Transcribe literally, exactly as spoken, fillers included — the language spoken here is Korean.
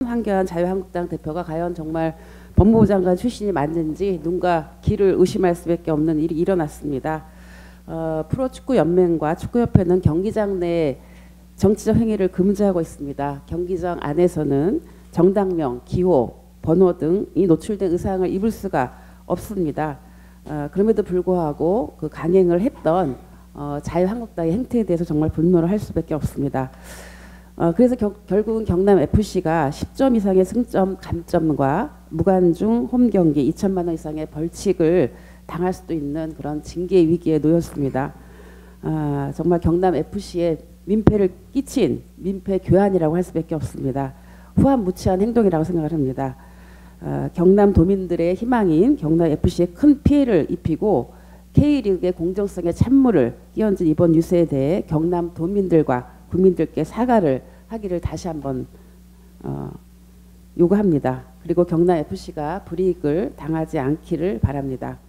손한결 자유한국당 대표가 과연 정말 법무부 장관 출신이 맞는지 누군가 귀를 의심할 수밖에 없는 일이 일어났습니다. 어, 프로축구연맹과 축구협회는 경기장 내 정치적 행위를 금지하고 있습니다. 경기장 안에서는 정당명, 기호, 번호 등이 노출된 의상을 입을 수가 없습니다. 어, 그럼에도 불구하고 그 강행을 했던 어, 자유한국당의 행태에 대해서 정말 분노를 할 수밖에 없습니다. 어, 그래서 겨, 결국은 경남에프씨가 십 점 이상의 승점 감점과 무관중 홈경기 이천만 원 이상의 벌칙을 당할 수도 있는 그런 징계 위기에 놓였습니다. 아, 정말 경남에프씨에 민폐를 끼친 민폐 교환이라고 할 수밖에 없습니다. 후한무치한 행동이라고 생각을 합니다. 아, 경남도민들의 희망인 경남에프씨에 큰 피해를 입히고 K리그의 공정성에 찬물을 끼얹은 이번 유세에 대해 경남도민들과 국민들께 사과를 하기를 다시 한번 어, 요구합니다. 그리고 경남에프씨가 불이익을 당하지 않기를 바랍니다.